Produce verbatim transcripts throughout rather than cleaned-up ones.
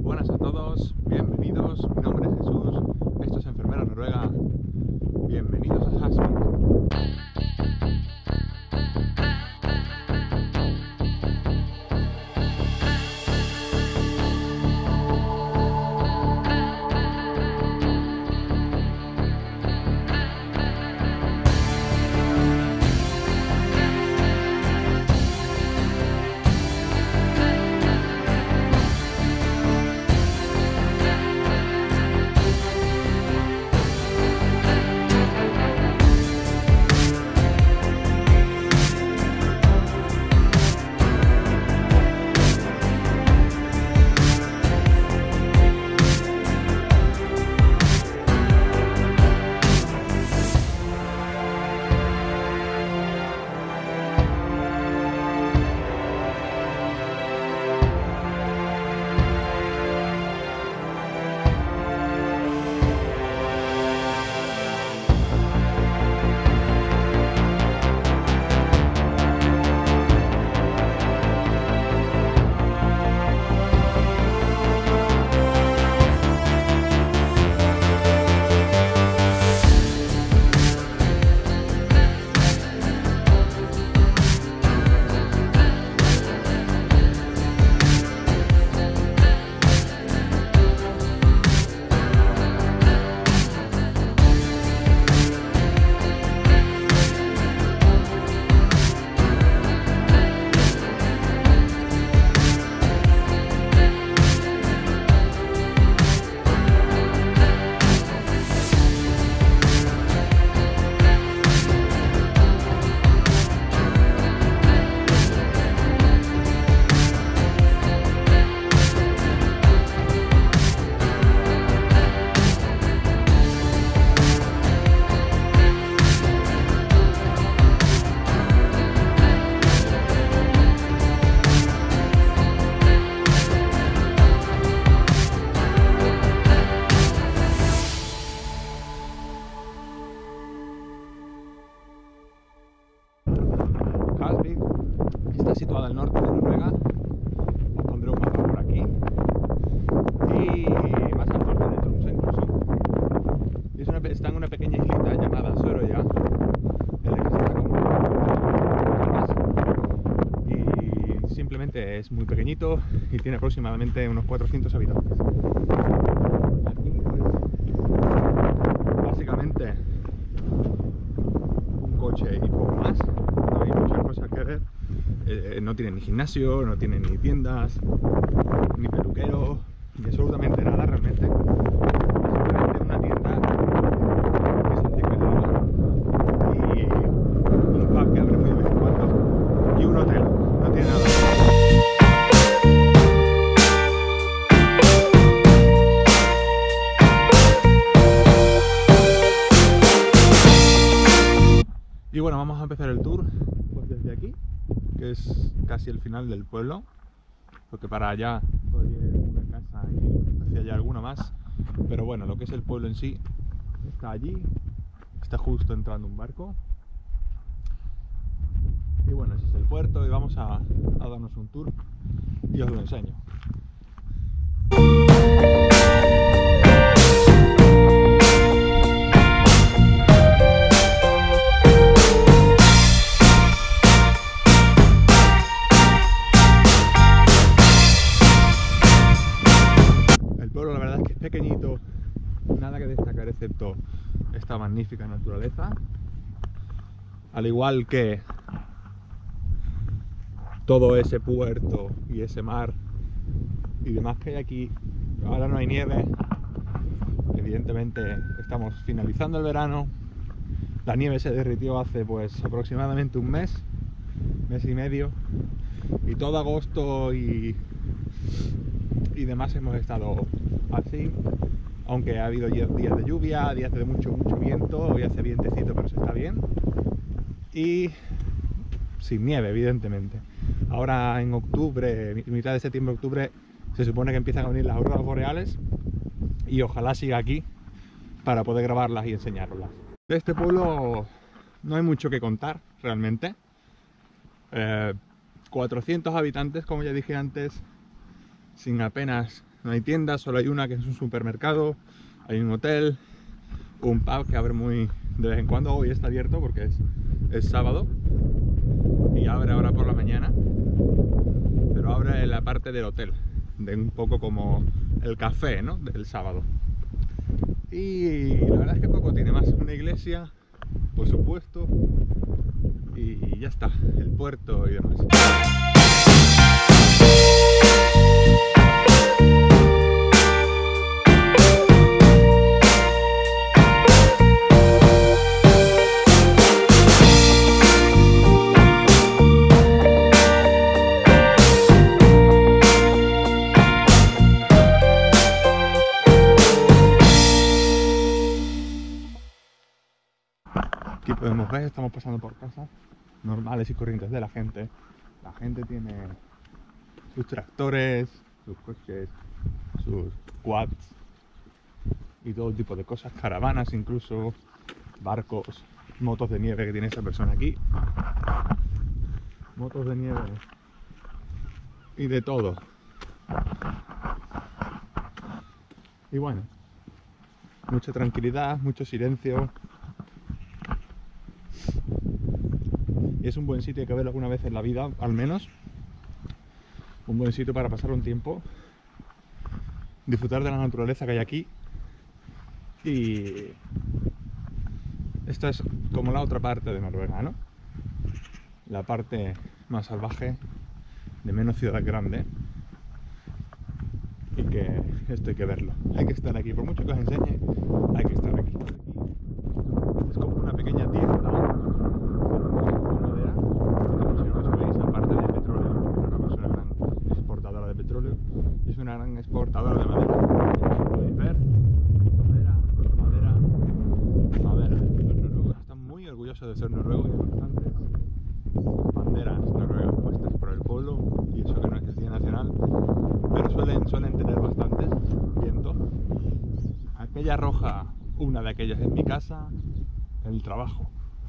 buenas a todos, bienvenidos, mi nombre es Jesús, esto es Enfermera Noruega, bienvenidos a Hasvik. Hasvik está situada al norte de Noruega, os pondré un mapa por aquí, y más al norte de Tromsø incluso. Y es una, está en una pequeña islita llamada Sørøya, en la que se está como y simplemente es muy pequeñito y tiene aproximadamente unos cuatrocientos habitantes. Aquí pues básicamente un coche y poco más. No hay muchas cosas que ver, eh, no tiene ni gimnasio, no tiene ni tiendas, ni peluquero, ni absolutamente nada realmente. Simplemente una tienda que se hace cuidado y un pub que abre muy de vez en cuando y un hotel, no tiene nada. Y bueno, vamos a empezar el tour pues desde aquí, que es casi el final del pueblo, porque para allá todavía hay una casa y hacia allá alguna más, pero bueno, lo que es el pueblo en sí está allí, está justo entrando un barco, y bueno, ese es el puerto y vamos a, a darnos un tour y os lo enseño. Pequeñito, nada que destacar excepto esta magnífica naturaleza, al igual que todo ese puerto y ese mar y demás que hay aquí. Ahora no hay nieve, evidentemente estamos finalizando el verano, la nieve se derritió hace pues aproximadamente un mes, mes y medio, y todo agosto y, y demás hemos estado así, aunque ha habido días de lluvia, días de mucho mucho viento, hoy hace vientecito pero se está bien, y sin nieve evidentemente. Ahora en octubre, mitad de septiembre, octubre, se supone que empiezan a venir las auroras boreales y ojalá siga aquí para poder grabarlas y enseñaroslas. De este pueblo no hay mucho que contar realmente. Eh, cuatrocientos habitantes, como ya dije antes, sin apenas no hay tiendas, solo hay una que es un supermercado, hay un hotel, un pub que abre muy de vez en cuando. Hoy está abierto porque es, es sábado y abre ahora por la mañana, pero abre la parte del hotel, de un poco como el café, ¿no?, del sábado. Y la verdad es que poco tiene más, una iglesia, por supuesto, y ya está, el puerto y demás. Aquí podemos ver, estamos pasando por casas normales y corrientes de la gente. La gente tiene sus tractores, sus coches, sus quads y todo tipo de cosas, caravanas incluso, barcos, motos de nieve que tiene esa persona aquí, motos de nieve y de todo. Y bueno, mucha tranquilidad, mucho silencio. Y es un buen sitio, hay que verlo alguna vez en la vida, al menos. Un buen sitio para pasar un tiempo, disfrutar de la naturaleza que hay aquí. Y esta es como la otra parte de Noruega, ¿no? La parte más salvaje, de menos ciudad grande. Y que esto hay que verlo. Hay que estar aquí, por mucho que os enseñe, hay que estar aquí. Es como una pequeña tienda. Es una gran exportadora de madera. Como podéis ver, madera, madera, madera. Los noruegos están muy orgullosos de ser noruegos y hay bastantes banderas noruegas puestas por el pueblo, y eso que no es día nacional, pero suelen, suelen tener bastantes, viento. Aquella roja, una de aquellas en mi casa, en el trabajo.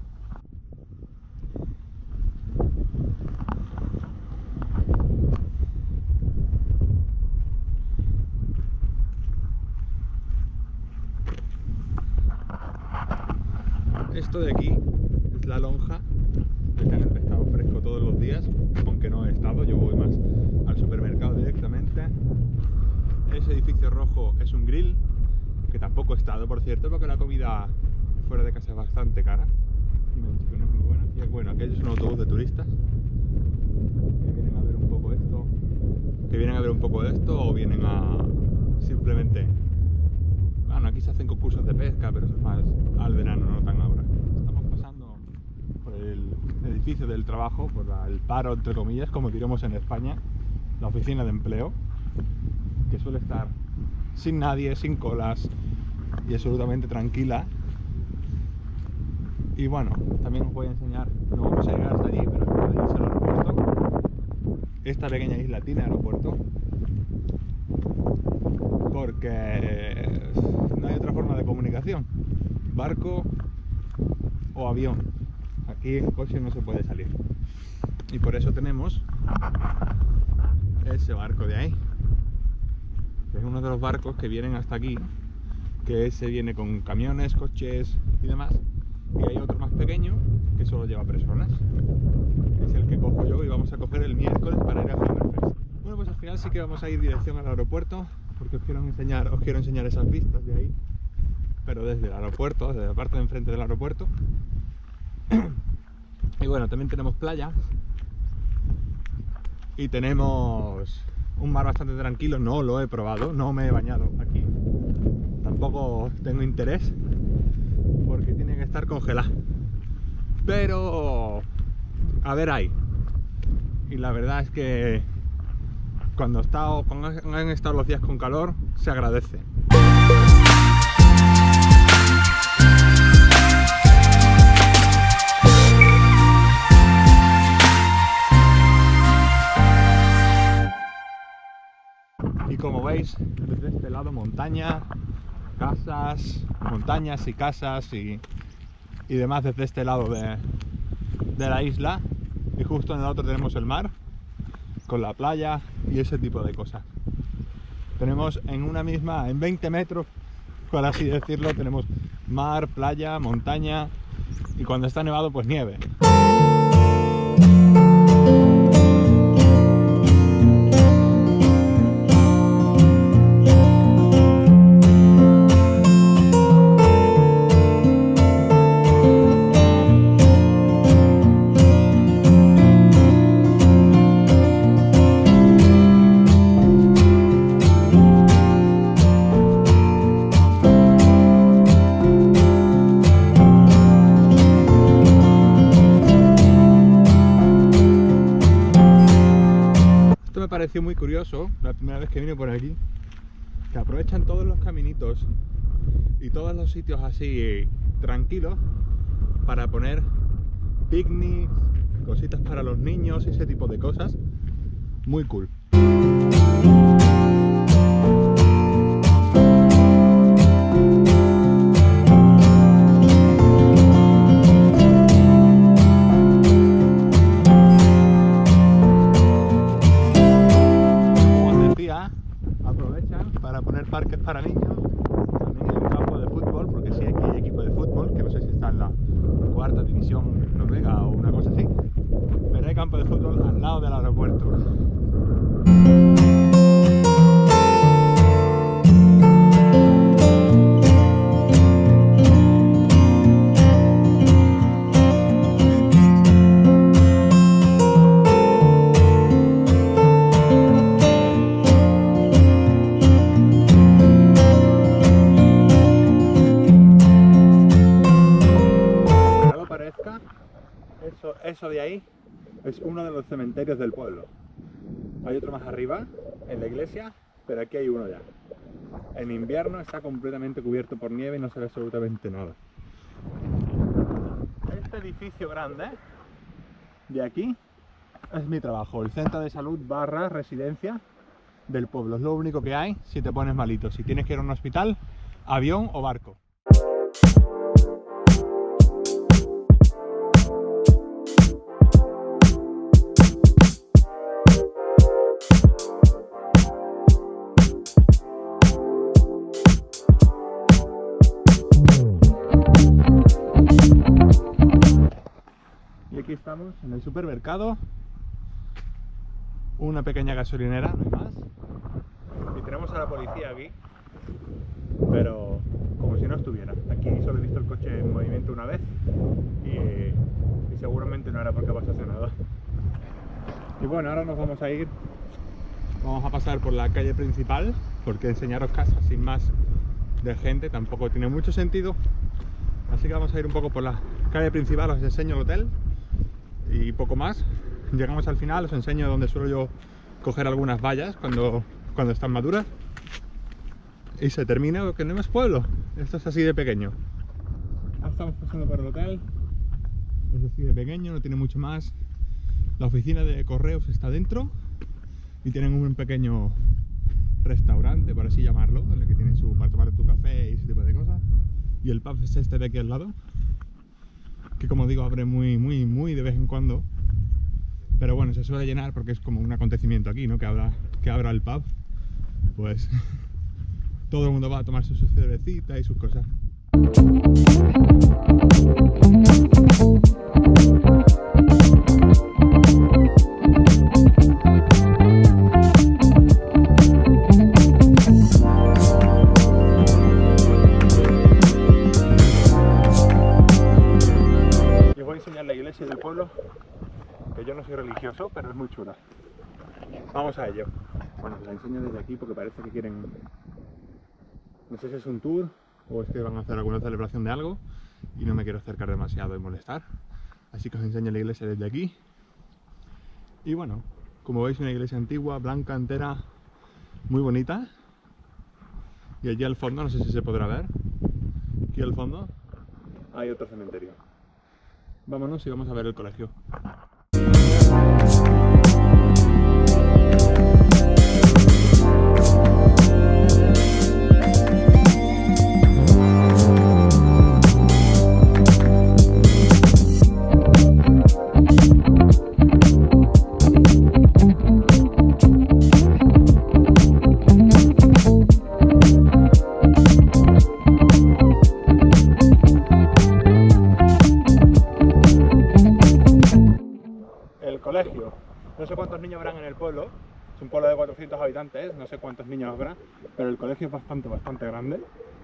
Esto de aquí es la lonja, están el pescado fresco todos los días, aunque no he estado, yo voy más al supermercado directamente. Ese edificio rojo es un grill, que tampoco he estado, por cierto, porque la comida fuera de casa es bastante cara y me han dicho que no es muy buena. Y bueno, aquello es un autobús de turistas que vienen a ver un poco esto, que vienen a ver un poco de esto o vienen a simplemente... Bueno, aquí se hacen concursos de pesca, pero eso es más al verano, no tan ahora. Estamos pasando por el edificio del trabajo, por la, el paro, entre comillas, como diremos en España, la oficina de empleo, que suele estar sin nadie, sin colas y absolutamente tranquila. Y bueno, también os voy a enseñar, no vamos a llegar hasta allí, pero podéis irse al aeropuerto. Esta pequeña isla tiene aeropuerto, porque no hay otra forma de comunicación, barco o avión. Aquí en coche no se puede salir, y por eso tenemos ese barco de ahí, que es uno de los barcos que vienen hasta aquí, que ese viene con camiones, coches y demás, y hay otro más pequeño que solo lleva personas, que es el que cojo yo y vamos a coger el miércoles para ir a Hammerfest. Bueno, pues al final sí que vamos a ir dirección al aeropuerto, porque os quiero enseñar, os quiero enseñar esas vistas de ahí, pero desde el aeropuerto, desde la parte de enfrente del aeropuerto. Y bueno, también tenemos playa y tenemos un mar bastante tranquilo. No lo he probado, no me he bañado aquí, tampoco tengo interés porque tiene que estar congelado, pero a ver ahí. Y la verdad es que cuando, está, cuando han estado los días con calor, se agradece. Y como veis, desde este lado montaña, casas, montañas y casas y, y demás desde este lado de, de la isla. Y justo en el otro tenemos el mar, con la playa y ese tipo de cosas. Tenemos en una misma, en veinte metros, por así decirlo, tenemos mar, playa, montaña y cuando está nevado pues nieve. Me pareció muy curioso la primera vez que vine por aquí, que aprovechan todos los caminitos y todos los sitios así tranquilos para poner picnics, cositas para los niños y ese tipo de cosas. Muy cool. Aprovechan para poner parques para niños. También hay un campo de fútbol, porque sí, aquí hay equipo de fútbol, que no sé si está en la cuarta división noruega o una cosa así, pero hay campo de fútbol al lado del aeropuerto. Eso, eso de ahí es uno de los cementerios del pueblo. Hay otro más arriba, en la iglesia, pero aquí hay uno ya. En invierno está completamente cubierto por nieve y no se ve absolutamente nada. Este edificio grande de aquí es mi trabajo, el centro de salud barra residencia del pueblo. Es lo único que hay si te pones malito, si tienes que ir a un hospital, avión o barco. Aquí estamos en el supermercado, una pequeña gasolinera, no hay más, y tenemos a la policía aquí, pero como si no estuviera. Aquí solo he visto el coche en movimiento una vez y, y seguramente no era porque pasase nada. Y bueno, ahora nos vamos a ir, vamos a pasar por la calle principal, porque enseñaros casas sin más de gente tampoco tiene mucho sentido, así que vamos a ir un poco por la calle principal, os enseño el hotel y poco más. Llegamos al final, os enseño donde suelo yo coger algunas vallas cuando, cuando están maduras y se termina lo que no es pueblo. Esto es así de pequeño. Ahora estamos pasando por el hotel, es así de pequeño, no tiene mucho más. La oficina de correos está dentro y tienen un pequeño restaurante, por así llamarlo, en el que tienen su, para tomar tu café y ese tipo de cosas. Y el pub es este de aquí al lado, que como digo abre muy muy muy de vez en cuando, pero bueno, se suele llenar porque es como un acontecimiento aquí, ¿no? Que abra, que abra el pub, pues todo el mundo va a tomarse su cervecita y sus cosas. La iglesia del pueblo, que yo no soy religioso, pero es muy chula. Vamos a ello. Bueno, os la enseño desde aquí porque parece que quieren, no sé si es un tour o es que van a hacer alguna celebración de algo y no me quiero acercar demasiado y molestar, así que os enseño la iglesia desde aquí. Y bueno, como veis, una iglesia antigua, blanca, entera, muy bonita. Y allí al fondo, no sé si se podrá ver, aquí al fondo hay otro cementerio. Vámonos y vamos a ver el colegio. pocos niños habrán en el pueblo. Es un pueblo de cuatrocientos habitantes, no sé cuántos niños habrá, pero el colegio es bastante, bastante grande.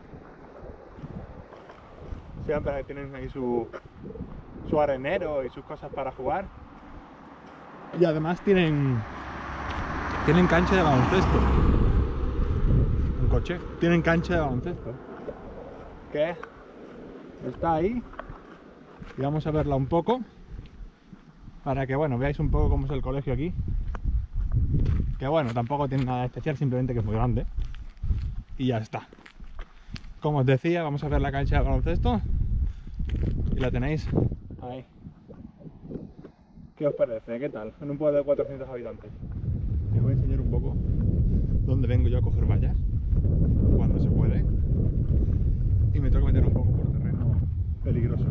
Siempre tienen ahí su, su arenero y sus cosas para jugar. Y además tienen, tienen cancha de baloncesto. Un coche. Tienen cancha de baloncesto. Que está ahí. Y vamos a verla un poco. Para que, bueno, veáis un poco cómo es el colegio aquí. Que bueno, tampoco tiene nada especial, simplemente que es muy grande. Y ya está. Como os decía, vamos a ver la cancha de baloncesto. Y la tenéis ahí. ¿Qué os parece? ¿Qué tal? En un pueblo de cuatrocientos habitantes. Os voy a enseñar un poco dónde vengo yo a coger vallas. Cuando se puede. Y me tengo que meter un poco por terreno peligroso.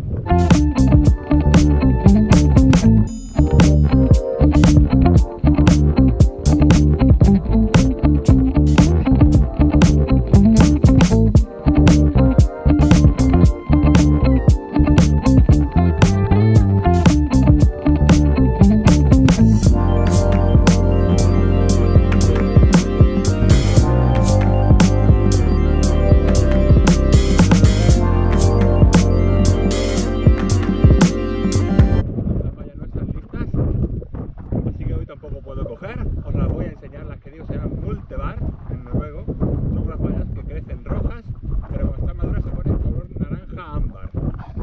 Tampoco puedo coger, os las voy a enseñar. Las que digo se llaman Multebar en noruego. Son unas bayas que crecen rojas, pero cuando están maduras se ponen color naranja ámbar.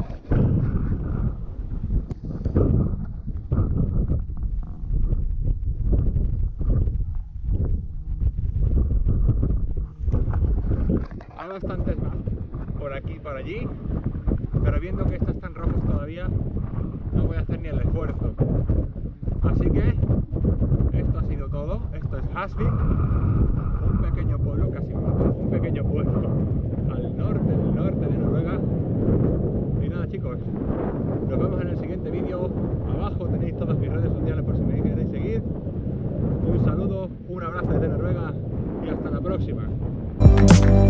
Hay bastantes más por aquí y por allí, pero viendo que estas están rojas todavía no voy a hacer ni el esfuerzo. Así que esto ha sido todo. Esto es Hasvik, un pequeño pueblo, casi un pequeño pueblo al norte del norte de Noruega. Y nada, chicos, nos vemos en el siguiente vídeo. Abajo tenéis todas mis redes sociales por si me queréis seguir. Un saludo, un abrazo desde Noruega y hasta la próxima.